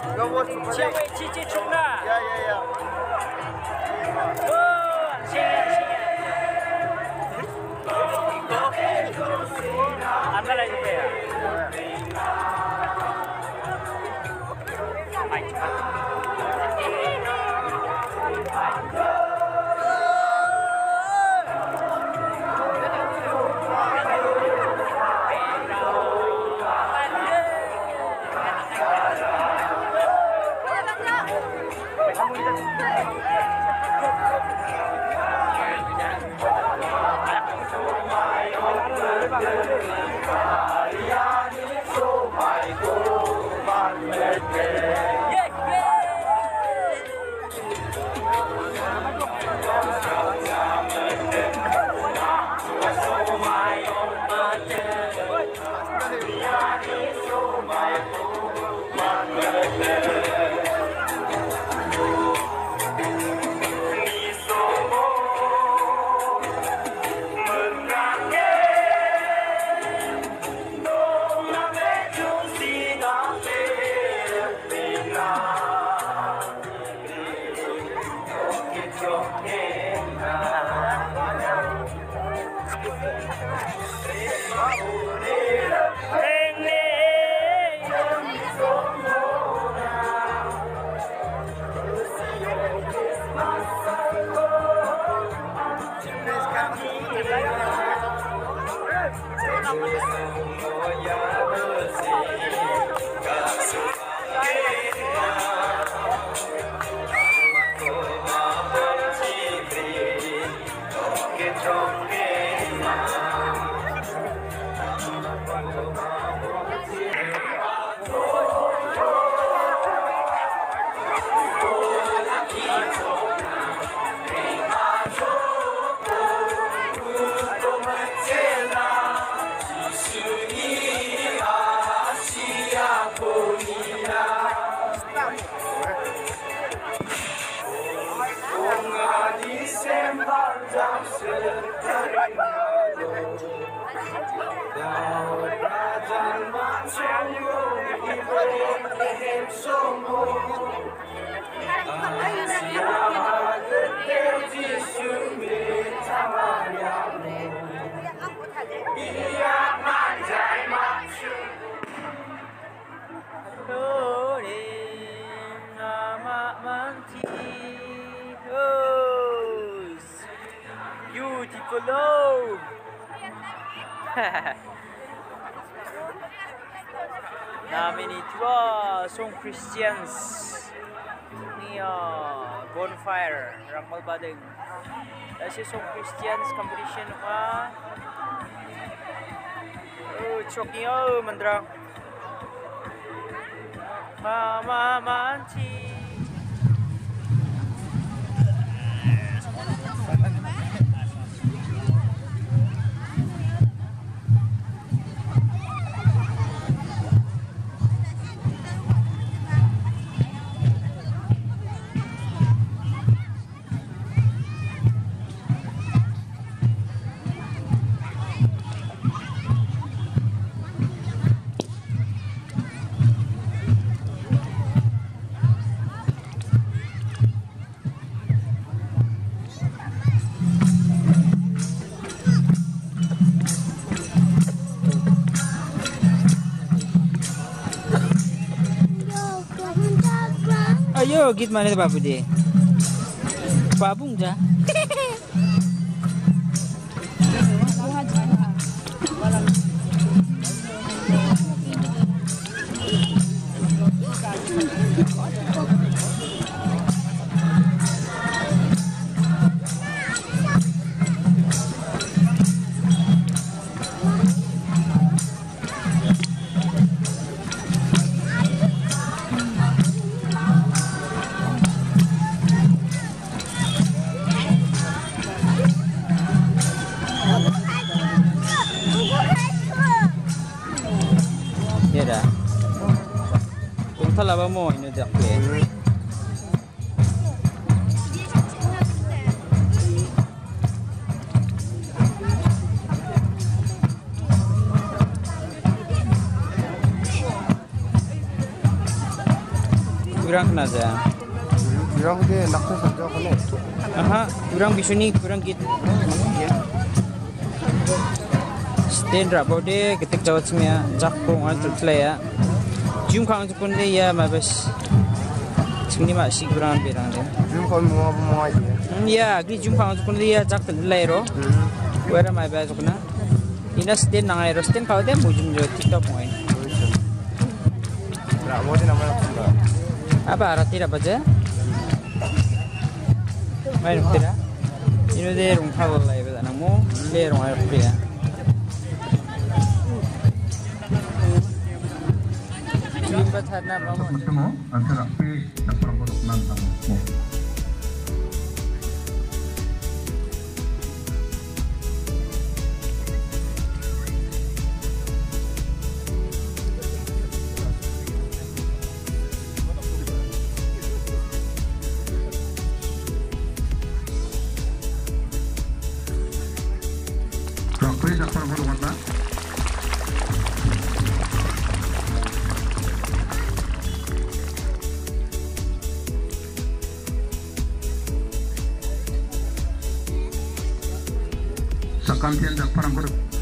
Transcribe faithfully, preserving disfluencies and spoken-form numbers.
Chiang Wei Cici Chukna. Ya ya ya. Oh, sing sing. Anda lagi apa ya? Baik cepat. Beautiful love. Namin ito Song Christians ni uh, Bonfire Rangmal Badeng. Kasi Song Christians competition pa. Oh, chokyo mandrang. Mama manchi. Ayo, git mana tu babu dia? Babung je. Kalau mau ini dah clear. kurang kena aja. Kurang dia nak tu saja kan? Aha, kurang bisuni kurang git. Stand rap bode ketik jawat semia jak pung al tertlay ya. Jum kang tu pun dia ya mabes. Sini masih kurang berang dia. Jum kau mau mau aja. Ya, gini jum kang tu pun dia jak tertlay ro. Where am I best okna? Ina stand nangai ro stand kau dia mujum jo TikTok moi. Nak mau dia nama apa? Apa arati apa je? Mai rupira. Ino de rung khal lai ba namo le rung ai rupira. Limba thana ba mo. Mo antara pe nak perang kodok nantang mo. Pe nak perang kodok nantang. Sakampian dak parang kodok